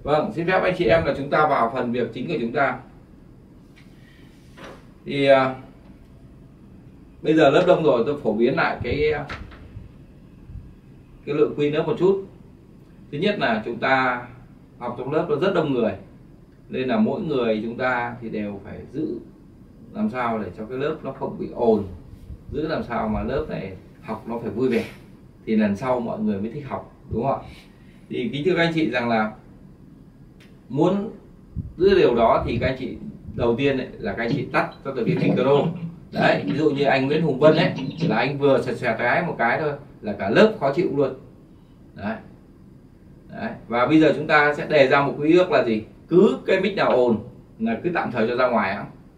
Vâng, xin phép anh chị em là chúng ta vào phần việc chính của chúng ta. Thì bây giờ lớp đông rồi, tôi phổ biến lại cái lượng quy lớp một chút. Thứ nhất là chúng ta học trong lớp nó rất đông người, nên là mỗi người chúng ta thì đều phải giữ làm sao để cho cái lớp nó không bị ồn, giữ làm sao mà lớp này học nó phải vui vẻ, thì lần sau mọi người mới thích học, đúng không ạ? Thì kính thưa các anh chị rằng là muốn giữ điều đó thì các anh chị đầu tiên ấy, là các anh chị tắt cho tôi cái micro. Đấy, ví dụ như anh Nguyễn Hùng Vân ấy, là anh vừa xẹt cái một cái thôi là cả lớp khó chịu luôn. Đấy. Đấy. Và bây giờ chúng ta sẽ đề ra một quy ước là gì? Cứ cái mic nào ồn là cứ tạm thời cho ra ngoài,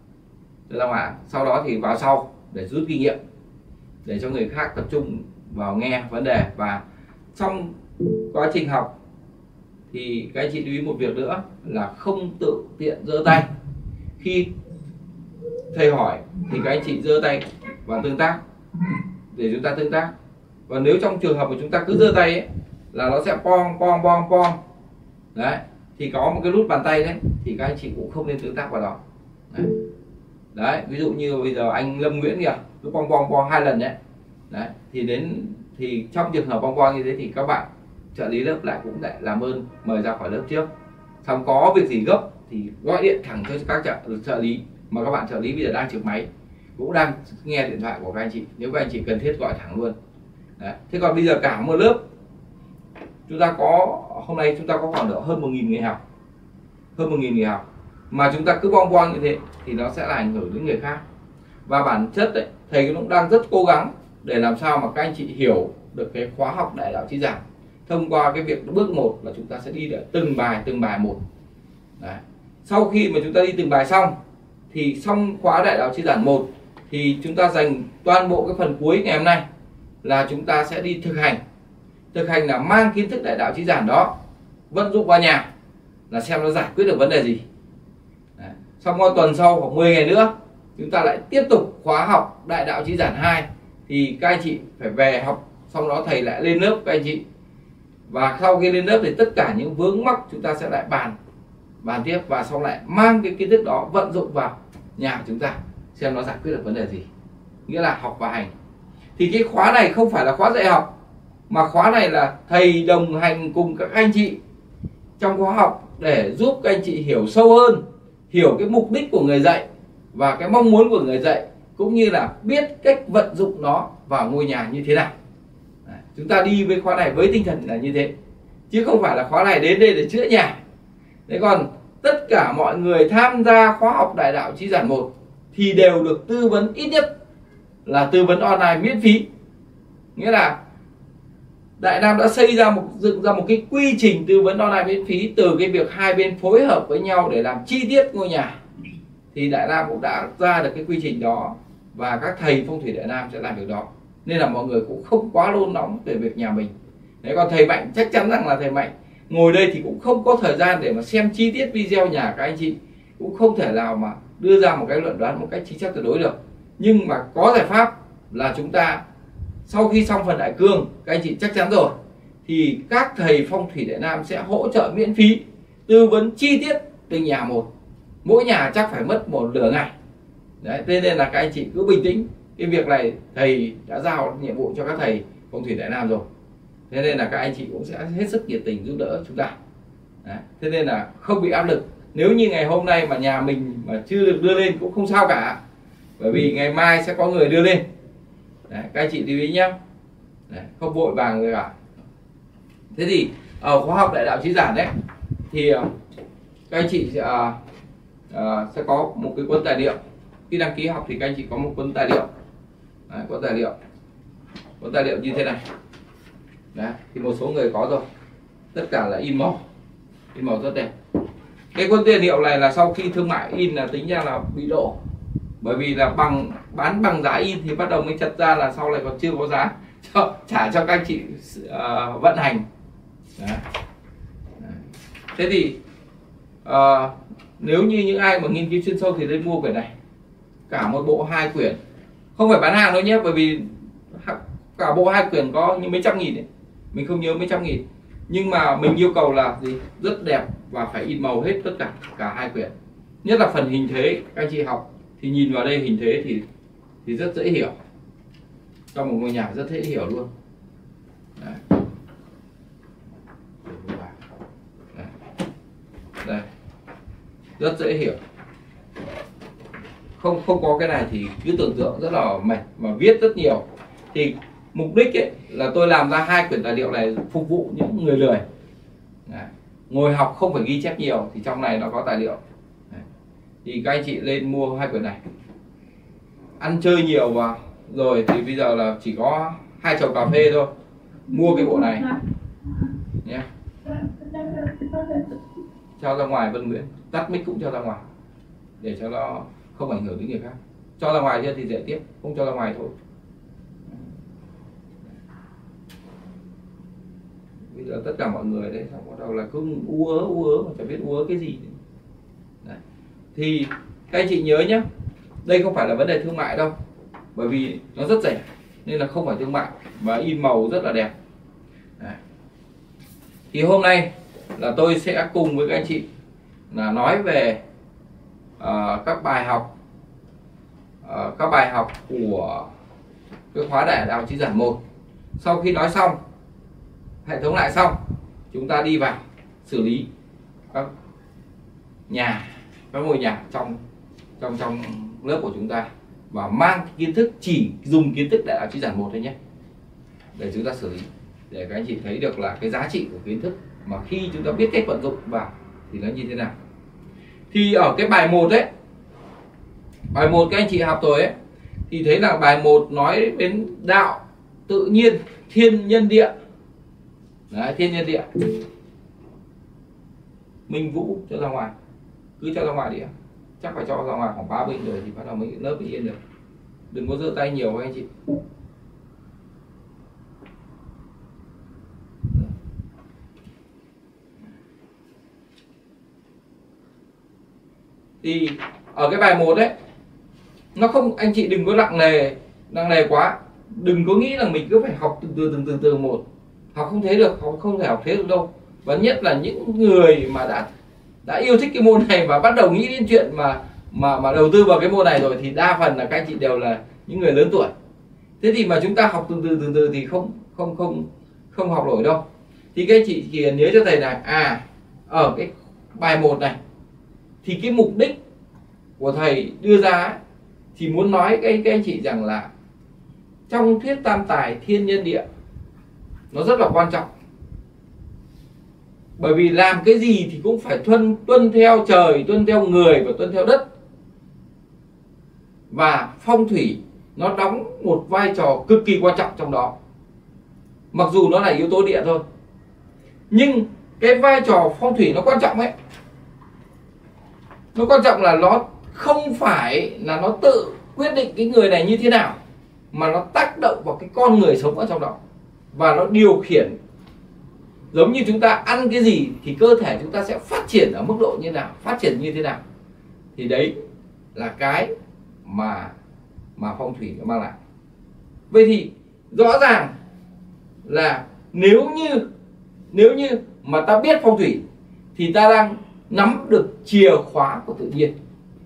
sau đó thì vào sau để rút kinh nghiệm, để cho người khác tập trung vào nghe vấn đề. Và trong quá trình học thì các anh chị lưu ý một việc nữa là không tự tiện giơ tay. Khi thầy hỏi thì các anh chị giơ tay và tương tác, để chúng ta tương tác. Và nếu trong trường hợp của chúng ta cứ giơ tay ấy, là nó sẽ pong. Đấy, thì có một cái nút bàn tay đấy thì các anh chị cũng không nên tương tác vào đó. Đấy, ví dụ như bây giờ anh Lâm Nguyễn kìa, cứ pong 2 lần đấy. Đấy, thì trong trường hợp pong như thế thì các bạn trợ lý lớp lại cũng lại làm ơn mời ra khỏi lớp trước. Xong có việc gì gấp thì gọi điện thẳng cho các trợ lý, mà các bạn trợ lý bây giờ đang trực máy, cũng đang nghe điện thoại của các anh chị, nếu các anh chị cần thiết gọi thẳng luôn. Đấy. Thế còn bây giờ cả một lớp chúng ta có, hôm nay chúng ta có khoảng độ hơn 1.000 người học, mà chúng ta cứ pong như thế thì nó sẽ là ảnh hưởng đến người khác. Và bản chất đấy, thầy cũng đang rất cố gắng để làm sao mà các anh chị hiểu được cái khóa học đại đạo trí giảng thông qua cái việc bước 1 là chúng ta sẽ đi được từng bài một. Đấy. Sau khi mà chúng ta đi từng bài xong thì xong khóa đại đạo trí giảng 1 thì chúng ta dành toàn bộ cái phần cuối ngày hôm nay là chúng ta sẽ đi thực hành là mang kiến thức đại đạo trí giảng đó vận dụng vào nhà, là xem nó giải quyết được vấn đề gì. Đấy. Xong qua tuần sau khoảng 10 ngày nữa chúng ta lại tiếp tục khóa học đại đạo trí giảng 2, thì các anh chị phải về học, xong đó thầy lại lên lớp các anh chị. Và sau khi lên lớp thì tất cả những vướng mắc chúng ta sẽ lại bàn tiếp, và xong lại mang cái kiến thức đó vận dụng vào nhà của chúng ta xem nó giải quyết được vấn đề gì, nghĩa là học và hành. Thì cái khóa này không phải là khóa dạy học, mà khóa này là thầy đồng hành cùng các anh chị trong khóa học để giúp các anh chị hiểu sâu hơn, hiểu cái mục đích của người dạy và cái mong muốn của người dạy, cũng như là biết cách vận dụng nó vào ngôi nhà như thế nào. Đấy, chúng ta đi với khóa này với tinh thần là như thế, chứ không phải là khóa này đến đây để chữa nhà. Thế còn tất cả mọi người tham gia khóa học đại đạo trí giảng 1 thì đều được tư vấn, ít nhất là tư vấn online miễn phí. Nghĩa là Đại Nam đã dựng ra một cái quy trình tư vấn online miễn phí, từ cái việc hai bên phối hợp với nhau để làm chi tiết ngôi nhà. Thì Đại Nam cũng đã ra được cái quy trình đó, và các thầy phong thủy Đại Nam sẽ làm việc đó, nên là mọi người cũng không quá nôn nóng về việc nhà mình. Đấy, còn thầy Mạnh chắc chắn rằng là thầy Mạnh ngồi đây thì cũng không có thời gian để mà xem chi tiết video nhà các anh chị, cũng không thể nào mà đưa ra một cái luận đoán một cách chính xác tuyệt đối được. Nhưng mà có giải pháp là chúng ta sau khi xong phần đại cương, các anh chị chắc chắn rồi, thì các thầy phong thủy Đại Nam sẽ hỗ trợ miễn phí tư vấn chi tiết từng nhà một, mỗi nhà chắc phải mất nửa ngày. Đấy, thế nên là các anh chị cứ bình tĩnh, cái việc này thầy đã giao nhiệm vụ cho các thầy phong thủy Đại Nam rồi, thế nên là các anh chị cũng sẽ hết sức nhiệt tình giúp đỡ chúng ta. Đấy, thế nên là không bị áp lực. Nếu như ngày hôm nay mà nhà mình mà chưa được đưa lên cũng không sao cả, bởi vì ngày mai sẽ có người đưa lên. Đấy, các anh chị lưu ý nhé. Đấy, không vội vàng rồi cả. Thế thì ở khóa học đại đạo trí giảng đấy thì các anh chị sẽ có một cái cuốn tài liệu. Khi đăng ký học thì các anh chị có một cuốn tài liệu. Đấy, cuốn tài liệu như thế này. Đấy, thì một số người có rồi, tất cả là in màu rất đẹp. Cái cuốn tài liệu này là sau khi thương mại in là tính ra là bị độ, bởi vì là bán bằng giá in thì bắt đầu mới chật ra, là sau này còn chưa có giá trả cho các anh chị vận hành. Đấy. Thế thì nếu như những ai mà nghiên cứu chuyên sâu thì nên mua quyển này, cả một bộ 2 quyển, không phải bán hàng đâu nhé, bởi vì cả bộ 2 quyển có như mấy trăm nghìn ấy. Mình không nhớ mấy trăm nghìn, Nhưng mà mình yêu cầu là gì? Rất đẹp và phải in màu hết tất cả hai quyển. Nhất là phần hình thế, các anh chị học thì nhìn vào đây hình thế thì rất dễ hiểu. Trong một ngôi nhà rất dễ hiểu luôn. Đấy. Đây. Rất dễ hiểu. Không có cái này thì cứ tưởng tượng rất là mệt mà viết rất nhiều. Thì mục đích ấy là tôi làm ra hai quyển tài liệu này phục vụ những người lười. Đấy. Ngồi học không phải ghi chép nhiều thì trong này nó có tài liệu. Đấy. Thì các anh chị lên mua hai quyển này. Ăn chơi nhiều vào rồi thì bây giờ là chỉ có 2 chầu cà phê thôi. Mua cái bộ này nhé. Cho ra ngoài Vân Nguyễn, tắt mic cũng cho ra ngoài để cho nó không ảnh hưởng đến người khác. Cho ra ngoài thì dễ tiếp, không cho ra ngoài thôi. Bây giờ tất cả mọi người đấy xong bắt đầu là cứ ú ớ mà chẳng biết ú ớ cái gì. Đấy. Thì các anh chị nhớ nhé, đây không phải là vấn đề thương mại đâu, bởi vì nó rất rẻ nên là không phải thương mại và in màu rất là đẹp. Đấy. Thì hôm nay là tôi sẽ cùng với các anh chị là nói về các bài học của cái khóa Đại đạo Chí Giản 1. Sau khi nói xong, hệ thống lại xong, chúng ta đi vào xử lý các ngôi nhà trong lớp của chúng ta và mang kiến thức, chỉ dùng kiến thức Đại đạo Chí Giản 1 thôi nhé, để chúng ta xử lý, để các anh chị thấy được là cái giá trị của kiến thức mà khi chúng ta biết cách vận dụng vào thì nó như thế nào. Thì ở cái bài 1 ấy, bài 1 các anh chị học rồi ấy, thì thấy là bài 1 nói đến đạo tự nhiên, thiên nhân địa. Đấy, thiên nhân địa. Minh Vũ cho ra ngoài, cứ cho ra ngoài đi, chắc phải cho ra ngoài khoảng 3 bình rồi thì bắt đầu mới lớp mới yên được. Đừng có giơ tay nhiều các anh chị. Thì ở cái bài 1 ấy, nó không, anh chị đừng có nặng nề quá. Đừng có nghĩ là mình cứ phải học từng từ một. Học không thế được, không thể học thế được đâu. Và nhất là những người mà đã yêu thích cái môn này và bắt đầu nghĩ đến chuyện mà đầu tư vào cái môn này rồi thì đa phần là các anh chị đều là những người lớn tuổi. Thế thì mà chúng ta học từ từ thì không học nổi đâu. Thì các anh chị chỉ nhớ cho thầy là ở cái bài 1 này thì cái mục đích của thầy đưa ra ấy, thì muốn nói các anh chị rằng là trong thuyết tam tài thiên nhân địa nó rất là quan trọng. Bởi vì làm cái gì thì cũng phải tuân theo trời, tuân theo người và tuân theo đất. Và phong thủy nó đóng một vai trò cực kỳ quan trọng trong đó. Mặc dù nó là yếu tố địa thôi, nhưng cái vai trò phong thủy nó quan trọng ấy. Nó quan trọng là nó không phải là nó tự quyết định cái người này như thế nào, mà nó tác động vào cái con người sống ở trong đó. Và nó điều khiển. Giống như chúng ta ăn cái gì thì cơ thể chúng ta sẽ phát triển ở mức độ như nào, phát triển như thế nào. Thì đấy là cái mà phong thủy nó mang lại. Vậy thì rõ ràng là nếu như mà ta biết phong thủy thì ta đang nắm được chìa khóa của tự nhiên.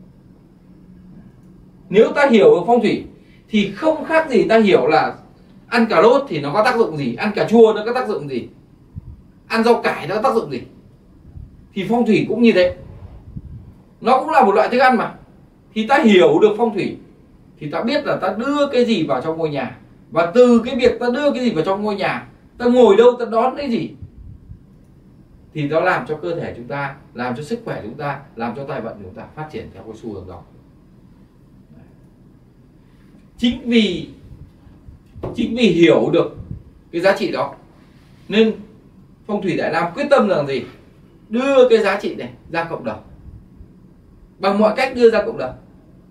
Nếu ta hiểu được phong thủy thì không khác gì ta hiểu là ăn cà rốt thì nó có tác dụng gì, ăn cà chua nó có tác dụng gì, ăn rau cải nó có tác dụng gì. Thì phong thủy cũng như thế, nó cũng là một loại thức ăn mà. Thì ta hiểu được phong thủy thì ta biết là ta đưa cái gì vào trong ngôi nhà. Và từ cái việc ta đưa cái gì vào trong ngôi nhà, ta ngồi đâu, ta đón cái gì, thì nó làm cho cơ thể chúng ta, làm cho sức khỏe chúng ta, làm cho tài vận chúng ta phát triển theo cái xu hướng đó. Chính vì hiểu được cái giá trị đó nên Phong thủy Đại Nam quyết tâm là gì? Đưa cái giá trị này ra cộng đồng, bằng mọi cách đưa ra cộng đồng.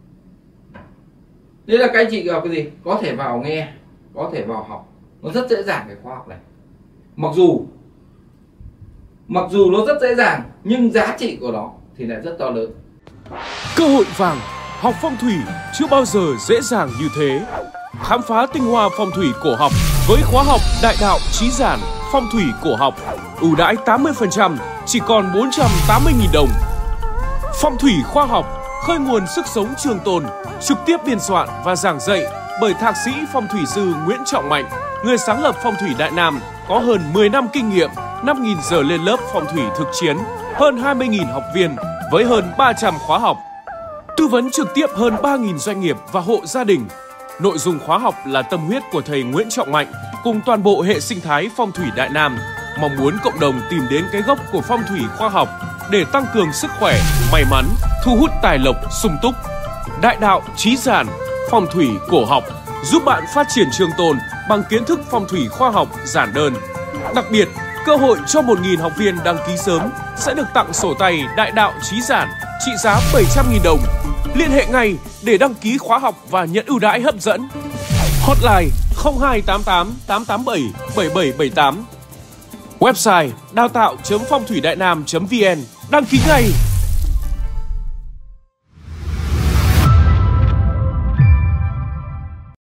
Nên là các anh chị học cái gì? Có thể vào nghe, có thể vào học. Nó rất dễ dàng cái khoa học này. Mặc dù nó rất dễ dàng, nhưng giá trị của nó thì lại rất to lớn. Cơ hội vàng, học phong thủy chưa bao giờ dễ dàng như thế. Khám phá tinh hoa phong thủy cổ học với khóa học Đại đạo Chí Giản. phong thủy cổ học, ưu đãi 80%, chỉ còn 480.000 đồng. Phong thủy khoa học, khơi nguồn sức sống trường tồn, trực tiếp biên soạn và giảng dạy bởi Thạc sĩ phong thủy sư Nguyễn Trọng Mạnh, người sáng lập Phong thủy Đại Nam, có hơn 10 năm kinh nghiệm, 5.000 giờ lên lớp phong thủy thực chiến, hơn 20.000 học viên với hơn 300 khóa học. Tư vấn trực tiếp hơn 3.000 doanh nghiệp và hộ gia đình. Nội dung khóa học là tâm huyết của thầy Nguyễn Trọng Mạnh cùng toàn bộ hệ sinh thái phong thủy Đại Nam, mong muốn cộng đồng tìm đến cái gốc của phong thủy khoa học để tăng cường sức khỏe, may mắn, thu hút tài lộc sung túc. Đại đạo trí giản, phong thủy cổ học giúp bạn phát triển trường tồn bằng kiến thức phong thủy khoa học giản đơn. Đặc biệt, cơ hội cho 1.000 học viên đăng ký sớm sẽ được tặng sổ tay Đại đạo trí giản trị giá 700.000 đồng. Liên hệ ngay để đăng ký khóa học và nhận ưu đãi hấp dẫn. Hotline 0288 887 7778. Website đào tạo.phongthủy đại nam.vn. Đăng ký ngay.